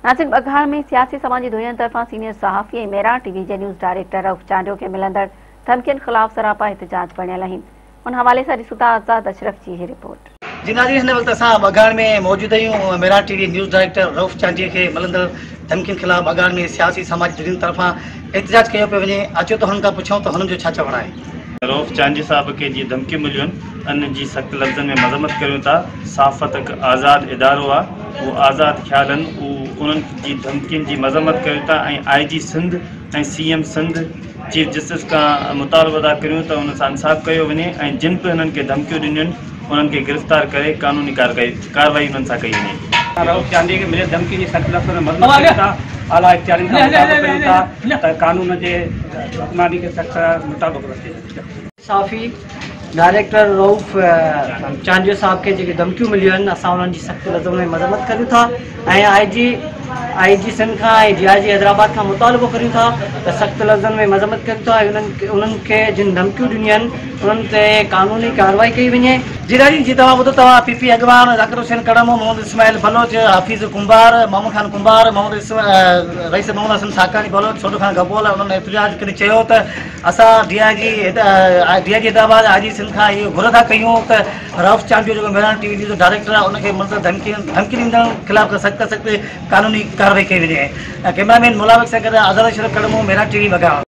नासिर ॿगहाण में सियासी समाजी धुरियन तरफां सीनियर सहाफ़ी ऐं मेरा टीवी जे न्यूज़ डायरेक्टर रऊफ़ चांडियो खे मिलंदड़ धमकियुनि ख़िलाफ़ सरापा एहतजाज बणियल आहिनि। उन हवाले सां ॾिसूं था आज़ाद अशरफ जी हीअ रिपोर्ट। जी नाज़रीन, हिन वक़्तु असां ॿगहाण में मौजूद आहियूं। मेरा TV news director Rauf Chandio खे मिलंदड़ धमकियुनि ख़िलाफ़ ॿगहाण में सियासी समाजी धुरियन तरफां एहतजाज कयो पियो वञे। अचो त हुननि खां पुछूं त हुननि जो छा चवणु आहे। रऊफ़ चांडी साहब के जी धमकी मिलियूं अन जी सख़्त लफ़्ज़नि में मज़म्मत करूं था। सहाफ़त हिकु आज़ादु इदारो आहे, उहो आज़ादु ख़्याल आहिनि, उन्हनि जी धमकियुनि जी मज़म्मत कयूं था ऐं IG सिंध ऐं CM सिंध चीफ जस्टिस खां मुतालबो था करियूं त हुन सां इंसाफ़ कयो वञे ऐं जिन बि हिननि खे धमकियूं ॾिनियूं उन्हनि खे गिरफ़्तार करे कानूनी कार्रवाई उन्हनि सां कई वञे। रऊफ़ चांडी खे मिलियल धमकी जी सख़्त लफ़्ज़नि में मज़म्मत कयूं था, आला इख़्तियारनि खां मुताबिक़ कयूं था त कानून जे हुक्मानी खे सख़्त मुताबिक़ रखे। सहाफ़ी डायरेक्टर रऊफ़ चांडियो साहब के जेके धमकियूं मिलियूं आहिनि असां उन्हनि जी सख़्त लफ़्ज़नि में मज़म्मत करियूं था ऐं IG सिंध खां ऐं DIG हैदराबाद खां मुतालबो करियूं था त सख़्त लफ़्ज़नि में मज़म्मत करियूं था ऐं उन्हनि खे जिन धमकियूं ॾिनियूं आहिनि उन्हनि ते कानूनी कार्रवाई कई वञे। जी नाज़रीन, जी तव्हां ॿुधो तव्हां PP अॻवान ज़ाकिर हुसैन कड़म, मोहम्मद इस्माइल बलोच, हाफ़िज़ कुंभार, मोहम्मद खान कुंभार, रईस मोहम्मद हसन साकानी बलोच, छोटू खान गबोल उन्हनि एहतजाज करे चयो त असां DIG हैदराबाद IG सिंध खां इहो घुर था कयूं त रऊफ़ चांडियो जेको मेरा टीवी जो डायरेक्टर आहे उनखे मतिलबु धमकी ॾींदड़ ख़िलाफ़ सख़्त कानूनी कार्रवाई कई वञे। कैमरामैन मुलाविक सां गॾु आज़ाद अशरफ कड़मो, मेरा टीवी ॿगहाण।